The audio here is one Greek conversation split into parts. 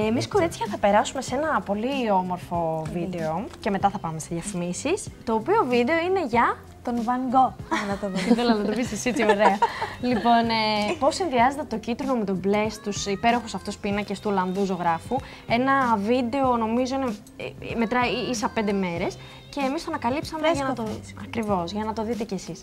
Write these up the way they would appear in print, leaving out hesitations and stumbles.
Εμείς κορίτσια θα περάσουμε σε ένα πολύ όμορφο βίντεο και μετά θα πάμε σε διαφημίσεις. Το οποίο βίντεο είναι για τον Van Gogh. Ήθελα να το πεις εσύ, έτσι ωραία. Λοιπόν, πώς συνδυάζεται το κίτρινο με το μπλε στους υπέροχους αυτούς πίνακες του Ολλανδού ζωγράφου. Ένα βίντεο, νομίζω, μετράει ίσα 5 μέρες και εμείς το ανακαλύψαμε για να το... Ακριβώς, για να το δείτε κι εσείς.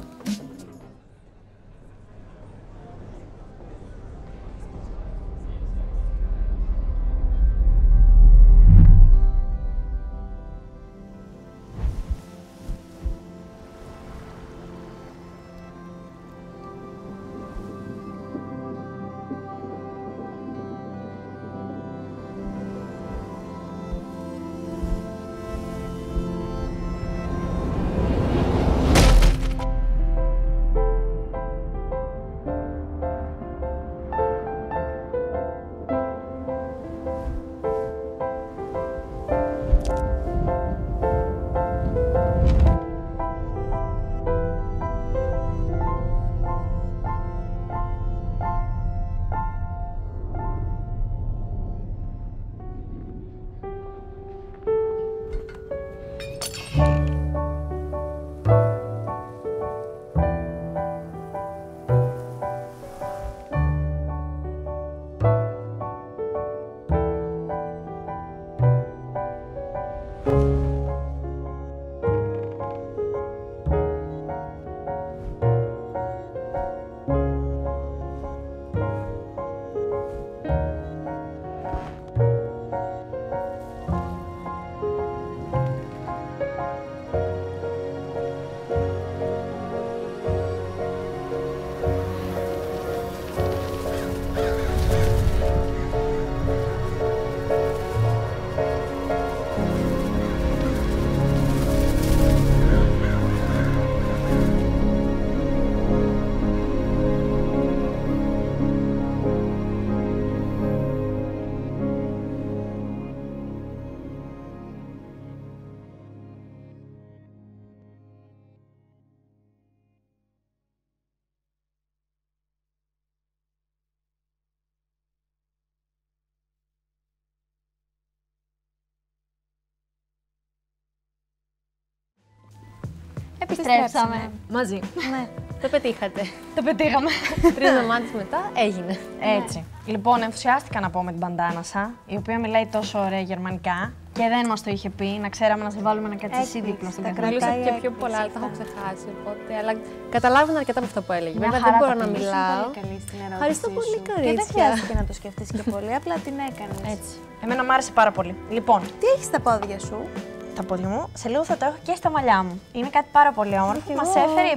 Επιστρέψαμε. Μαζί. Ναι, το πετύχατε. Το πετύχαμε. 3 εβδομάδες μετά έγινε. Έτσι. Λοιπόν, ενθουσιάστηκα να πω με την Παντάνασα, η οποία μιλάει τόσο ωραία γερμανικά και δεν μας το είχε πει. Να ξέραμε να σε βάλουμε να κάτσεις εσύ δίπλα στον καθένα. Μιλούσα και πιο πολλά, αλλά τα έχω ξεχάσει. Οπότε, αλλά καταλάβαινα αρκετά από αυτό που έλεγε. Βέβαια δεν μπορώ να μιλάω. Πολύ καλή στην ερώτηση. Ευχαριστώ πολύ, κορίτσια. Και δεν χρειάστηκε να το σκεφτείς και πολύ, απλά την έκανες. Έτσι. Εμένα μου άρεσε πάρα πολύ. Λοιπόν, Τι έχεις στα πόδια σου? τα πόδια μου, σε λίγο θα το έχω και στα μαλλιά μου. Είναι κάτι πάρα πολύ όμορφο. Μας έφερε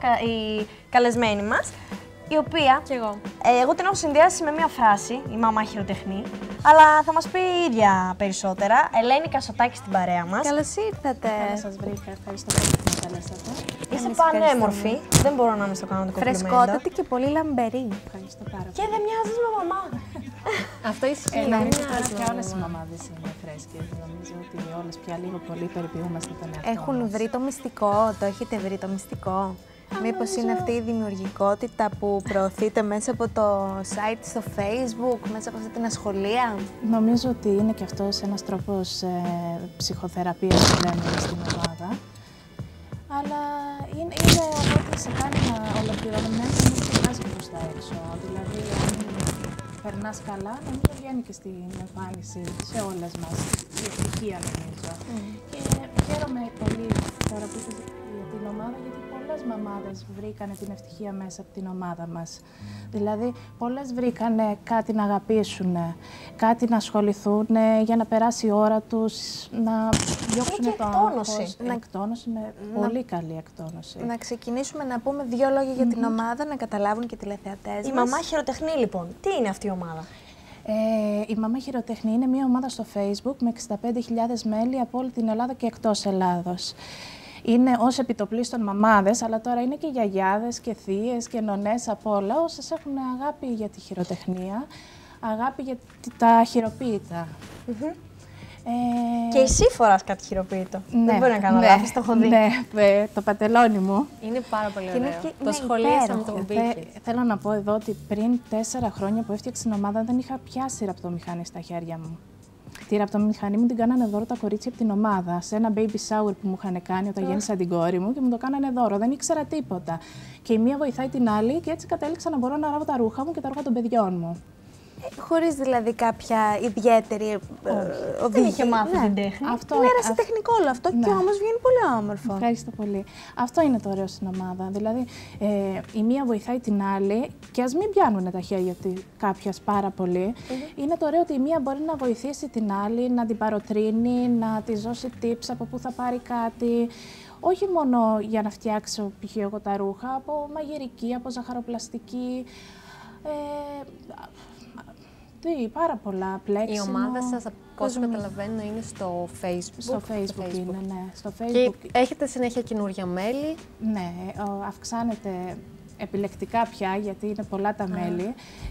η καλεσμένη μας, η οποία Κι εγώ. εγώ την έχω συνδυάσει με μία φράση, η μαμά χειροτεχνή, αλλά θα μας πει η ίδια περισσότερα. Ελένη Κασωτάκη στην παρέα μας. Καλώς ήρθατε. Καλώς σας βρήκα. Ευχαριστώ πολύ που με καλέσατε. Είσαι πανέμορφη. Δεν μπορώ να μην στο κάνω το κομπλιμέντο. Φρεσκότατη και πολύ λαμπερή. Ευχαριστώ πάρα Και πολύ. δεν μοιάζεις με μαμά. Αυτό ισχύει. Ναι, δεν τώρα μοιάζει και με όλες οι μαμά. μαμάδες είναι φρέσκες. Νομίζω ότι όλες πια λίγο πολύ περιποιούμαστε τον εαυτό Έχουν μας. βρει το μυστικό, το έχετε βρει το μυστικό? Μήπως είναι αυτή η δημιουργικότητα που προωθείτε μέσα από το site στο Facebook, μέσα από αυτή την ασχολία? Νομίζω ότι είναι και αυτός ένας τρόπος ψυχοθεραπείας που λέμε στην ομάδα. Αλλά είναι ότι σε κάνει να ολοκληρωμένα να μην ξεχάσει προς τα έξω. Δηλαδή, αν περνάς καλά, νομίζω βγαίνει και στην εμφάνιση σε όλες μας. Η ευτυχία, νομίζω. Και χαίρομαι πολύ τώρα που είσαι για την ομάδα, γιατί πολλές μαμάδες βρήκανε την ευτυχία μέσα από την ομάδα μας. Δηλαδή, πολλές βρήκανε κάτι να αγαπήσουν, κάτι να ασχοληθούν για να περάσει η ώρα τους, να διώξουν το άγχος. Εκτόνωση, με πολύ καλή εκτόνωση. Να ξεκινήσουμε να πούμε 2 λόγια για την ομάδα, να καταλάβουν και οι τηλεθεατές Η μας. μαμά χειροτεχνή, λοιπόν. Τι είναι αυτή η ομάδα? Η Μαμά Χειροτεχνή είναι μια ομάδα στο Facebook με 65.000 μέλη από όλη την Ελλάδα και εκτός Ελλάδος. Είναι ως επιτοπλίστων μαμάδες, αλλά τώρα είναι και γιαγιάδες και θείες και νονές από όλα, όσες έχουν αγάπη για τη χειροτεχνία, αγάπη για τα χειροποίητα. Και εσύ φοράς κάτι χειροποίητο. Ναι, δεν μπορεί να κάνω λάθος, το έχω δει. Ναι, το πατελόνι μου. Είναι πάρα πολύ ωραίο. και- Το σχολίασα με τον Μπίκη. Θέλω να πω εδώ ότι πριν 4 χρόνια που έφτιαξα την ομάδα δεν είχα πιάσει ραπτομηχανή στα χέρια μου. Τη ραπτομηχανή μου την κάνανε δώρο τα κορίτσια από την ομάδα. Σε ένα baby shower που μου είχαν κάνει όταν γέννησα την κόρη μου και μου το κάνανε δώρο. Δεν ήξερα τίποτα. Και η μία βοηθάει την άλλη και έτσι κατέληξα να μπορώ να ράβω τα ρούχα μου και τα ρούχα των παιδιών μου. Χωρίς δηλαδή κάποια ιδιαίτερη οδηγία. Δεν είχε μάθει την τέχνη. Είναι ερασιτεχνικό όλο αυτό και όμως βγαίνει πολύ όμορφο. Ευχαριστώ πολύ. Αυτό είναι το ωραίο στην ομάδα. Δηλαδή, η μία βοηθάει την άλλη και ας μην πιάνουν τα χέρια κάποιας πάρα πολύ. Είναι το ωραίο ότι η μία μπορεί να βοηθήσει την άλλη, να την παροτρύνει, να της δώσει tips από πού θα πάρει κάτι. Όχι μόνο για να φτιάξω π.χ. εγώ τα ρούχα, από μαγειρική, από ζαχαροπλαστική. Πάρα πολλά πλέξιμο. Η ομάδα σας, από όσο καταλαβαίνω, είναι στο Facebook. Στο Facebook είναι, ναι. Στο Και Facebook. έχετε συνέχεια καινούργια μέλη. Ναι, αυξάνεται επιλεκτικά πια, γιατί είναι πολλά τα μέλη.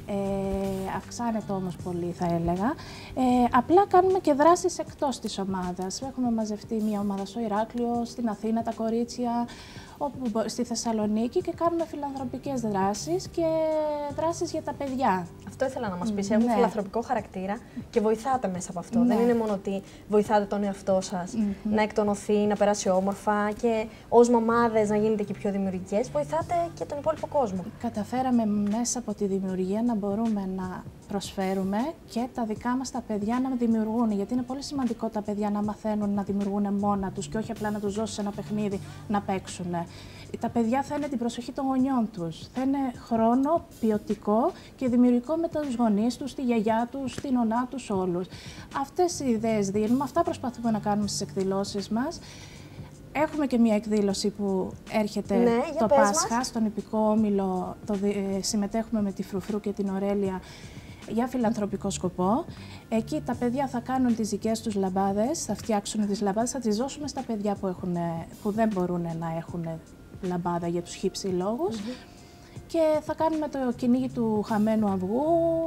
Αυξάνεται όμως πολύ, θα έλεγα. Απλά κάνουμε και δράσεις εκτός της ομάδας. Έχουμε μαζευτεί μια ομάδα στο Ηράκλειο, στην Αθήνα τα κορίτσια, στη Θεσσαλονίκη και κάνουμε φιλανθρωπικές δράσεις και δράσεις για τα παιδιά. Αυτό ήθελα να μας πεις. Έχουν φιλανθρωπικό χαρακτήρα και βοηθάτε μέσα από αυτό. Δεν είναι μόνο ότι βοηθάτε τον εαυτό σας να εκτονωθεί, να περάσει όμορφα και ως μαμάδες να γίνετε και πιο δημιουργικές. Βοηθάτε και τον υπόλοιπο κόσμο. Καταφέραμε μέσα από τη δημιουργία να μπορούμε να προσφέρουμε και τα δικά μας τα παιδιά να δημιουργούν. Γιατί είναι πολύ σημαντικό τα παιδιά να μαθαίνουν να δημιουργούν μόνα τους και όχι απλά να τους δώσεις ένα παιχνίδι να παίξουν. Τα παιδιά θα είναι την προσοχή των γονιών τους. Θα είναι χρόνο ποιοτικό και δημιουργικό με τους γονείς τους, τη γιαγιά τους, την νονά τους, όλους. Αυτές οι ιδέες δίνουμε, αυτά προσπαθούμε να κάνουμε στις εκδηλώσεις μας. Έχουμε και μια εκδήλωση που έρχεται το Πάσχα, στον Ιππικό Όμιλο. Συμμετέχουμε με τη Φρουφρού και την Ορέλια για φιλανθρωπικό σκοπό. Εκεί τα παιδιά θα κάνουν τις δικές τους λαμπάδες, θα φτιάξουν τις λαμπάδες, θα τις δώσουμε στα παιδιά που δεν μπορούν να έχουν λαμπάδα για τους χύψη λόγους. Και θα κάνουμε το κυνήγι του χαμένου αυγού,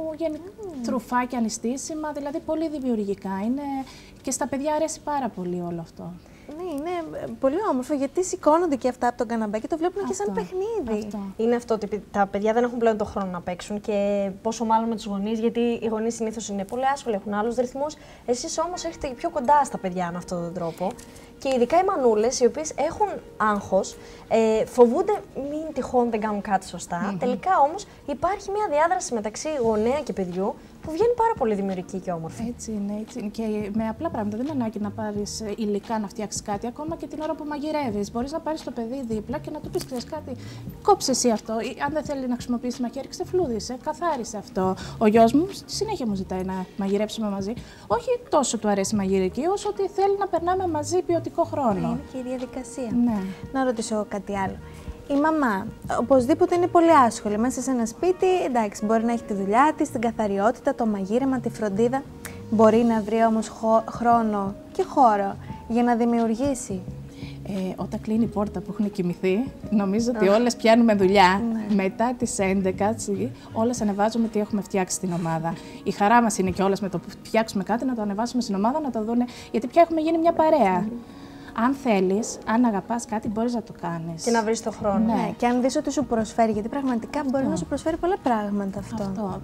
τρουφάκια ανιστήσιμα, δηλαδή πολύ δημιουργικά είναι και στα παιδιά αρέσει πάρα πολύ όλο αυτό. Ναι, είναι πολύ όμορφο γιατί σηκώνονται και αυτά από τον καναπέ και το βλέπουν και σαν παιχνίδι. Είναι αυτό ότι τα παιδιά δεν έχουν πλέον τον χρόνο να παίξουν και πόσο μάλλον με τους γονείς, γιατί οι γονείς συνήθως είναι πολύ άσχολοι, έχουν άλλους ρυθμούς. Εσείς όμως έχετε πιο κοντά στα παιδιά με αυτόν τον τρόπο. Και ειδικά οι μανούλες, οι οποίες έχουν άγχος, φοβούνται μην τυχόν δεν κάνουν κάτι σωστά. Τελικά όμως υπάρχει μια διάδραση μεταξύ γονέα και παιδιού που βγαίνει πάρα πολύ δημιουργική και όμορφη. Έτσι είναι, έτσι είναι. Και με απλά πράγματα. Δεν είναι ανάγκη να πάρεις υλικά να φτιάξεις κάτι, ακόμα και την ώρα που μαγειρεύεις. Μπορείς να πάρεις το παιδί δίπλα και να του πεις: ξέρεις κάτι, κόψε εσύ αυτό. Ή, αν δεν θέλει να χρησιμοποιήσει μαχαίρι, ξεφλούδισε, καθάρισε αυτό. Ο γιος μου συνέχεια μου ζητάει να μαγειρέψουμε μαζί. Όχι τόσο του αρέσει η μαγειρική, όσο ότι θέλει να περνάμε μαζί ποιοτικό χρόνο. Είναι και η διαδικασία. Ναι. Να ρωτήσω κάτι άλλο. Η μαμά, οπωσδήποτε είναι πολύ άσχολη. Μέσα σε ένα σπίτι, εντάξει, μπορεί να έχει τη δουλειά της, την καθαριότητα, το μαγείρεμα, τη φροντίδα. Μπορεί να βρει όμως χρόνο και χώρο για να δημιουργήσει. Όταν κλείνει η πόρτα που έχουν κοιμηθεί, νομίζω ότι όλες πιάνουμε δουλειά. Μετά τις 11, όλες ανεβάζουμε τι έχουμε φτιάξει στην ομάδα. Η χαρά μας είναι και όλες με το που φτιάξουμε κάτι να το ανεβάσουμε στην ομάδα, να το δούνε, γιατί πια έχουμε γίνει μια παρέα. Αν θέλεις, αν αγαπάς κάτι, μπορείς να το κάνεις. Και να βρεις το χρόνο. Ναι, και αν δεις ότι σου προσφέρει, γιατί πραγματικά μπορεί να σου προσφέρει πολλά πράγματα αυτό. Αυτό.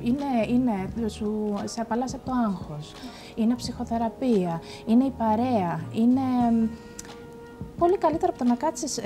Σε απαλλάσσει από το άγχος. Είναι ψυχοθεραπεία. Είναι η παρέα. Είναι πολύ καλύτερο από το να κάτσεις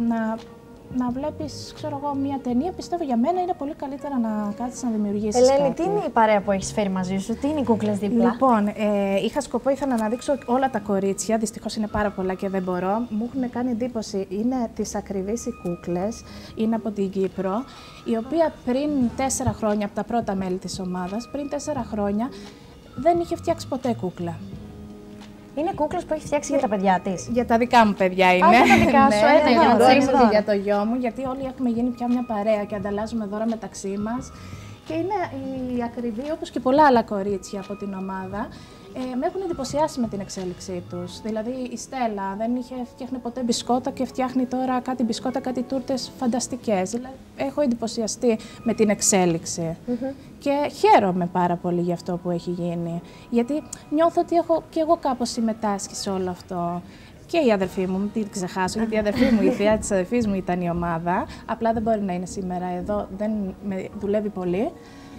να βλέπεις, ξέρω εγώ, μια ταινία. Πιστεύω για μένα είναι πολύ καλύτερα να κάτσεις να δημιουργήσεις Ελένη, κάτι. τι είναι η παρέα που έχεις φέρει μαζί σου, τι είναι οι κούκλες δίπλα? Λοιπόν, ήθελα να δείξω όλα τα κορίτσια, δυστυχώς είναι πάρα πολλά και δεν μπορώ. Μου έχουν κάνει εντύπωση, είναι τις ακριβείς οι κούκλες, είναι από την Κύπρο, η οποία πριν 4 χρόνια, από τα πρώτα μέλη της ομάδας, πριν 4 χρόνια, δεν είχε φτιάξει ποτέ κούκλα. Είναι κούκλες που έχει φτιάξει για τα παιδιά της. Για τα δικά μου παιδιά είναι. Για τα δικά σου, και για το γιο μου, γιατί όλοι έχουμε γίνει πια μια παρέα και ανταλλάζουμε δώρα μεταξύ μας. Και είναι η ακριβή, όπως και πολλά άλλα κορίτσια από την ομάδα. Με έχουν εντυπωσιάσει με την εξέλιξή τους. Δηλαδή η Στέλλα δεν είχε φτιάχνει ποτέ μπισκότα και φτιάχνει τώρα κάτι μπισκότα, κάτι τούρτες φανταστικές. Δηλαδή, έχω εντυπωσιαστεί με την εξέλιξη. Και χαίρομαι πάρα πολύ για αυτό που έχει γίνει. Γιατί νιώθω ότι έχω και εγώ κάπως συμμετάσχει σε όλο αυτό. Και η αδερφή μου, μην την ξεχάσω, γιατί η αδερφή μου, η θεία της αδερφής μου ήταν η ομάδα. Απλά δεν μπορεί να είναι σήμερα εδώ, δεν με δουλεύει πολύ.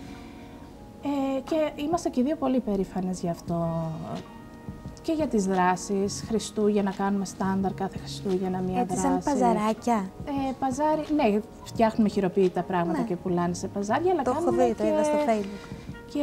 Και είμαστε και οι δύο πολύ περήφανες γι' αυτό. Και για τις δράσεις, Χριστούγεννα, κάνουμε στάνταρ κάθε Χριστούγεννα μία Έτσι, δράση. σαν παζαράκια. Παζάρι, ναι, φτιάχνουμε χειροποίητα πράγματα και πουλάνε σε παζάρια, αλλά Το έχω κάνουμε δει, το είδα στο Facebook. Και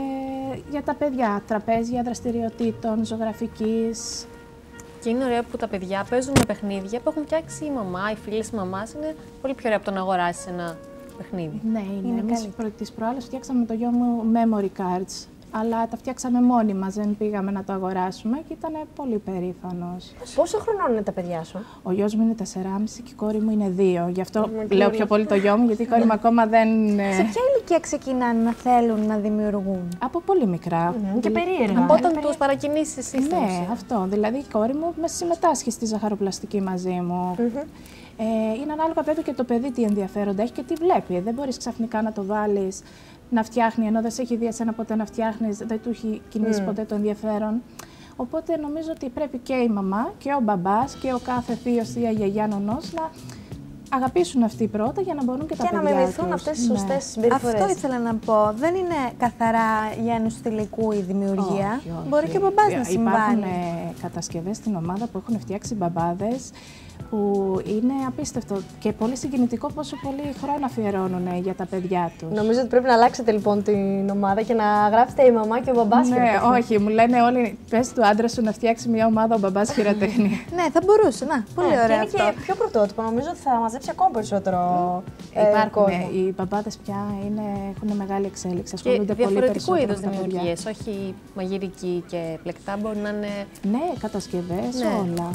για τα παιδιά, τραπέζια δραστηριοτήτων, ζωγραφικής. Και είναι ωραίο που τα παιδιά παίζουν με παιχνίδια που έχουν φτιάξει η μαμά, οι φίλοι της μαμάς. Είναι πολύ πιο ωραίο από το να αγοράσεις ένα παιχνίδι. Ναι, είναι. Εμείς τις προάλλες φτιάξαμε με το γιο μου memory cards. Αλλά τα φτιάξαμε μόνοι μας, δεν πήγαμε να το αγοράσουμε και ήταν πολύ περήφανος. Πόσο χρονών είναι τα παιδιά σου? Ο γιος μου είναι 4,5 και η κόρη μου είναι 2. Γι' αυτό λέω πιο πολύ το γιο μου, γιατί η κόρη μου ακόμα δεν... Σε ποια ηλικία ξεκινάνε να θέλουν να δημιουργούν? Από πολύ μικρά. Και περίεργα. Από όταν τους παρακινήσεις εσύ στην ουσία. Ναι, αυτό. Δηλαδή η κόρη μου με συμμετάσχει στη ζαχαροπλαστική μαζί μου. Είναι ανάλογα βέβαια και το παιδί τι ενδιαφέροντα έχει και τι βλέπει. Δεν μπορείς ξαφνικά να το βάλεις να φτιάχνει, ενώ δεν σε έχει δει εσένα ποτέ να φτιάχνεις, δεν του έχει κινήσει ποτέ το ενδιαφέρον. Οπότε νομίζω ότι πρέπει και η μαμά και ο μπαμπάς και ο κάθε θείος, θεία, γιαγιά, νονός να αγαπήσουν αυτοί πρώτα για να μπορούν και τα παιδιά τους. Και να μιμηθούν αυτές τις σωστές συμπεριφορές. Αυτό ήθελα να πω. Δεν είναι καθαρά για ενουστηλικού η δημιουργία. Όχι. Μπορεί και ο μπαμπάς να συμβάλλει. Υπάρχουν κατασκευές στην ομάδα που έχουν φτιάξει μπαμπάδες που είναι απίστευτο και πολύ συγκινητικό πόσο πολύ χρόνο αφιερώνουν για τα παιδιά τους. Νομίζω ότι πρέπει να αλλάξετε λοιπόν την ομάδα και να γράψετε η μαμά και ο μπαμπάς. Ναι, όχι, μου λένε όλοι, πες του άντρα σου να φτιάξει μια ομάδα ο μπαμπάς χειροτέχνη. Ναι, θα μπορούσε. Να, πολύ ωραίο αυτό. Και είναι και πιο πρωτότυπο. Νομίζω ότι θα μαζέψει ακόμα περισσότερο Υπάρχουν, οι μπαμπάδες πια έχουν μεγάλη εξέλιξη. Ασχολούνται πολύ διαφορετικού περισσότερο είδους με τα παιδιά. δημιουργίες, όχι μαγειρική και πλεκτά, μπορεί να είναι. Ναι, κατασκευές, Ναι.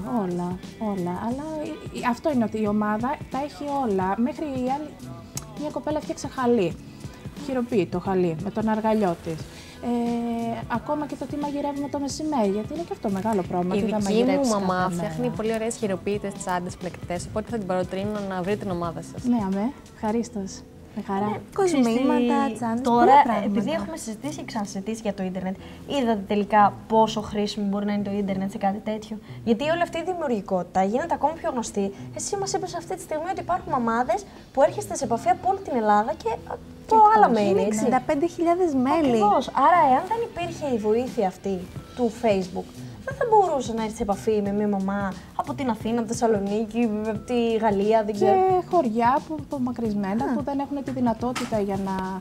όλα. Αλλά αυτό είναι ότι η ομάδα τα έχει όλα. Μέχρι η άλλη, μια κοπέλα φτιάξε χαλί. Χειροποίητο χαλί με τον αργαλιό της. Ακόμα και το τι μαγειρεύουμε το μεσημέρι, γιατί είναι και αυτό μεγάλο πρόβλημα. Η τι θα δική μου μαγειρεύεις μαμά κάθε φτιάχνει μέρα. πολύ ωραίες χειροποίητες, τσάντες, πλεκτές, οπότε θα την παροτρύνω να βρει την ομάδα σας. Ναι, αμέ, ευχαρίστως. Με χαρά. Κοσμήματα, τσάντες, Τώρα, πολλά πράγματα. επειδή έχουμε συζητήσει και ξανασυζητήσει για το ίντερνετ, είδατε τελικά πόσο χρήσιμο μπορεί να είναι το ίντερνετ σε κάτι τέτοιο? Γιατί όλη αυτή η δημιουργικότητα γίνεται ακόμη πιο γνωστή. Εσύ μας είπες αυτή τη στιγμή ότι υπάρχουν μαμάδες που έρχεστε σε επαφή από όλη την Ελλάδα και από άλλα μέρη, έτσι. 65.000 μέλη. Ακριβώς. Άρα, εάν δεν υπήρχε η βοήθεια αυτή του Facebook, δεν θα μπορούσε να έρθει σε επαφή με μια μαμά από την Αθήνα, από τη Θεσσαλονίκη, από τη Γαλλία, δεν ξέρω. Και χωριά που μακρισμένα που δεν έχουν τη δυνατότητα για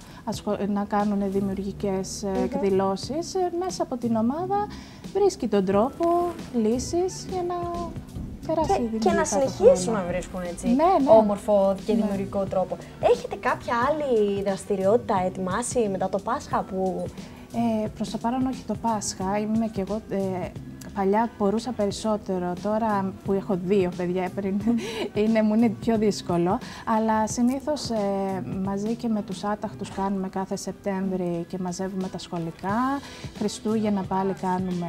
να κάνουν δημιουργικές εκδηλώσεις. Μέσα από την ομάδα βρίσκει τον τρόπο, λύσεις για να περάσει η δημιουργία. Και να συνεχίσουν να βρίσκουν έτσι όμορφο και δημιουργικό τρόπο. Έχετε κάποια άλλη δραστηριότητα ετοιμάσει μετά το Πάσχα που... Προς το παρόν όχι το Πάσχα, είμαι και εγώ παλιά μπορούσα περισσότερο, τώρα που έχω 2 παιδιά πριν μου είναι πιο δύσκολο, αλλά συνήθως μαζί και με τους άταχτους κάνουμε κάθε Σεπτέμβρη και μαζεύουμε τα σχολικά, Χριστούγεννα πάλι κάνουμε.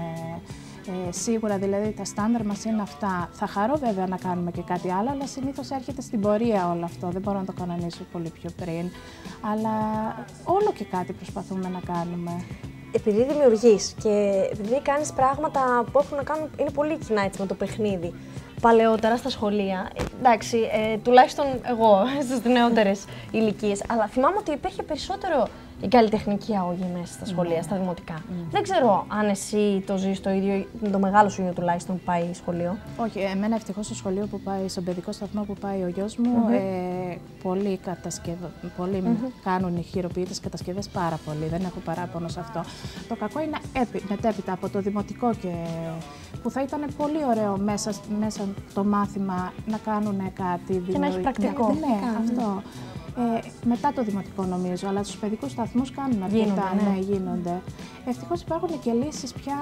Σίγουρα δηλαδή τα στάνταρ μας είναι αυτά. Θα χαρώ βέβαια να κάνουμε και κάτι άλλο, αλλά συνήθως έρχεται στην πορεία όλο αυτό. Δεν μπορώ να το κανονίσω πολύ πιο πριν. Αλλά όλο και κάτι προσπαθούμε να κάνουμε. Επειδή δημιουργείς και επειδή κάνεις πράγματα που έχουν να κάνουν, είναι πολύ κοινά έτσι με το παιχνίδι. Παλαιότερα στα σχολεία, εντάξει, τουλάχιστον εγώ στις νεότερες ηλικίες, αλλά θυμάμαι ότι υπήρχε περισσότερο η καλλιτεχνική αγωγή μέσα στα σχολεία, στα δημοτικά. Δεν ξέρω αν εσύ το ζεις το ίδιο, το μεγάλο σου γιο τουλάχιστον που πάει σχολείο. Όχι, εμένα ευτυχώς στο σχολείο που πάει, στον παιδικό σταθμό που πάει ο γιος μου, πολλοί κάνουν οι χειροποίητες κατασκευές πάρα πολύ, δεν έχω παράπονο σε αυτό. Το κακό είναι μετέπειτα από το δημοτικό που θα ήταν πολύ ωραίο μέσα το μάθημα να κάνουν κάτι. Και να έχει πρακτικό. Ναι, αυτό. Μετά το δημοτικό νομίζω, αλλά στους παιδικούς σταθμούς κάνουν αρκετά. Ναι, γίνονται. Ευτυχώς υπάρχουν και λύσεις πια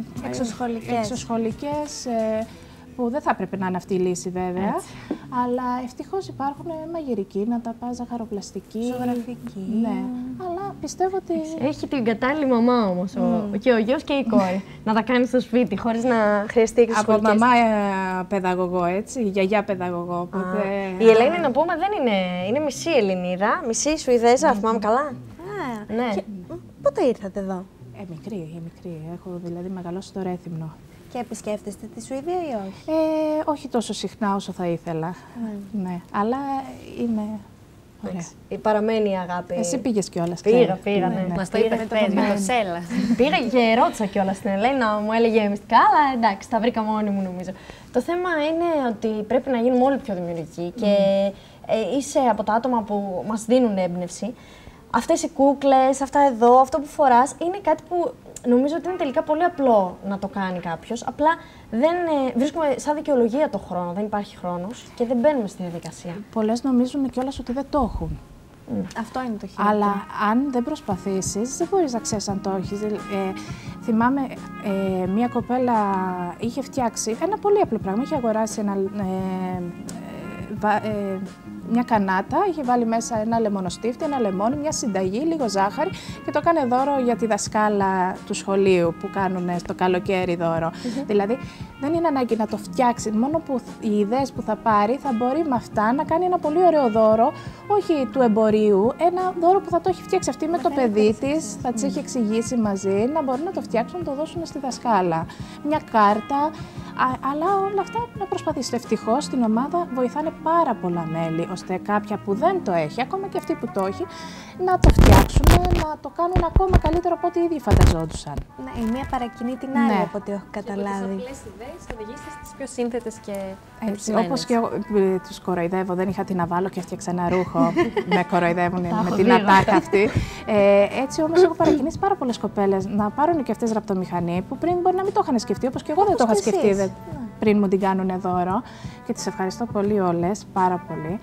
εξωσχολικές που δεν θα έπρεπε να είναι αυτή η λύση βέβαια, αλλά ευτυχώς υπάρχουν μαγειρική, να τα πας ζαχαροπλαστική. Ζωγραφική. Ναι, αλλά πιστεύω ότι. Έχει την κατάλληλη μαμά όμως και ο γιος και η κόρη. Να τα κάνει στο σπίτι χωρίς να χρειαστεί εξωσχολικές. Από μαμά παιδαγωγό, έτσι, γιαγιά παιδαγωγό. Οπότε... Η Ελένη, να πούμε, δεν είναι μισή Ελληνίδα, μισή Σουηδέζα, θυμάμαι καλά. Α, Ναι. και πότε ήρθατε εδώ Μικρή. Έχω δηλαδή μεγαλώσει στο Ρέθυμνο. και επισκέφτεστε τη Σουηδία ή όχι? Όχι τόσο συχνά όσο θα ήθελα. Ναι, αλλά είναι ωραία. Παραμένει η αγάπη. Εσύ πήγες κιόλας. Πήγα, ναι. Μας το είπε χθες με το Σέλα. Πήγα και ρώτησα κιόλας την Ελένα, μου έλεγε μυστικά, αλλά εντάξει, τα βρήκα μόνη μου νομίζω. Το θέμα είναι ότι πρέπει να γίνουμε όλοι πιο δημιουργικοί και είσαι από τα άτομα που μας δίνουν έμπνευση. Αυτές οι κούκλες, αυτά εδώ, αυτό που φοράς, είναι κάτι που νομίζω ότι είναι τελικά πολύ απλό να το κάνει κάποιος. Απλά δεν βρίσκουμε σαν δικαιολογία το χρόνο, δεν υπάρχει χρόνος και δεν μπαίνουμε στη διαδικασία. Πολλές νομίζουν κιόλας ότι δεν το έχουν. Αυτό είναι το χειρότερο. Αλλά αν δεν προσπαθήσεις, δεν μπορείς να ξέρεις αν το έχεις. Θυμάμαι, μια κοπέλα είχε φτιάξει ένα πολύ απλό πράγμα. Είχε αγοράσει μια κανάτα, είχε βάλει μέσα ένα λεμονοστίφτη, ένα λεμόνι, μια συνταγή, λίγο ζάχαρη και το έκανε δώρο για τη δασκάλα του σχολείου που κάνουν στο καλοκαίρι δώρο. Δηλαδή, δεν είναι ανάγκη να το φτιάξει. Μόνο που οι ιδέες που θα πάρει θα μπορεί με αυτά να κάνει ένα πολύ ωραίο δώρο, όχι του εμπορίου, ένα δώρο που θα το έχει φτιάξει αυτή με το παιδί της, θα της έχει εξηγήσει μαζί, να μπορεί να το φτιάξουν, να το δώσουν στη δασκάλα. Μια κάρτα. Αλλά όλα αυτά να προσπαθήσετε. Ευτυχώς στην ομάδα βοηθάνε πάρα πολλά μέλη, ώστε κάποια που δεν το έχει, ακόμα και αυτοί που το έχει, να το φτιάξουν, να το κάνουν ακόμα καλύτερο από ό,τι ήδη φανταζόντουσαν. Ναι, η μία παρακινεί την άλλη, Ναι. από ό,τι έχω καταλάβει. Απλές ιδέες οδηγήστε στις πιο σύνθετες και Έτσι, επιτυχημένες. όπως και εγώ τους κοροϊδεύω, δεν είχα τι να βάλω και έφτιαξα ένα ρούχο. Με κοροϊδεύουν με έχω την δει, ατάκα αυτή. Έτσι όμως έχω παρακινήσει πάρα πολλές κοπέλες να πάρουν και αυτές ραπτομηχανή που πριν μπορεί να μην το είχαν σκεφτεί, όπως και εγώ δεν το είχα και σκεφτεί εσείς. πριν μου την κάνουν δώρο. Και τις ευχαριστώ πολύ όλες, πάρα πολύ.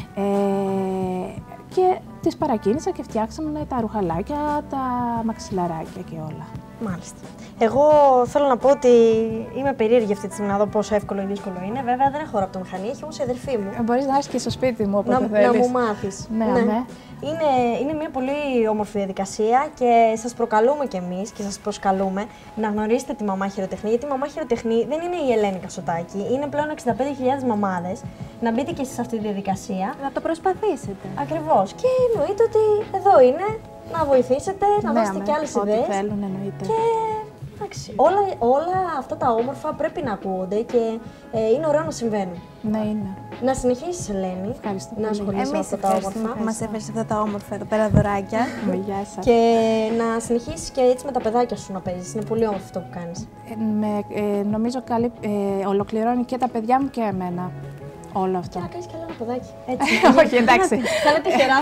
Και τις παρακίνησα και φτιάξαμε τα ρουχαλάκια, τα μαξιλαράκια και όλα. Μάλιστα. Εγώ θέλω να πω ότι είμαι περίεργη αυτή τη στιγμή να δω πόσο εύκολο ή δύσκολο είναι. Βέβαια δεν έχω ραπτομηχανή, έχει όμως η αδερφή μου. Μπορείς να έρθεις και στο σπίτι μου όποτε Να θέλεις. μου μάθεις. Ναι. Είναι μια πολύ όμορφη διαδικασία και σας προκαλούμε κι εμείς και σας προσκαλούμε να γνωρίσετε τη μαμά χειροτεχνή. Γιατί η μαμά χειροτεχνή δεν είναι η Ελένη Κασωτάκη, είναι πλέον 65.000 μαμάδες. Να μπείτε και εσείς σε αυτή τη διαδικασία. Να το προσπαθήσετε. Ακριβώς. Και εννοείται ότι εδώ είναι να βοηθήσετε, να δώσετε κι άλλες ιδέες. Ό,τι θέλουν εννοείται. Και εντάξει, όλα αυτά τα όμορφα πρέπει να ακούγονται και είναι ωραίο να συμβαίνουν. Ναι, είναι. Να συνεχίσεις, Ελένη, Ευχαριστώ να πολύ. ασχολείσαι με Εμείς αυτά τα ευχαριστούμε όμορφα που μας έφερες αυτά τα όμορφα εδώ πέρα δωράκια. Γεια σας. και να συνεχίσεις και έτσι με τα παιδάκια σου να παίζεις. Είναι πολύ όμορφο αυτό που κάνεις. Νομίζω ολοκληρώνει και τα παιδιά μου και εμένα όλο αυτό. Να κάνεις κι άλλο ένα παιδάκι. Έτσι. Όχι, εντάξει. Θα είναι τυχερά.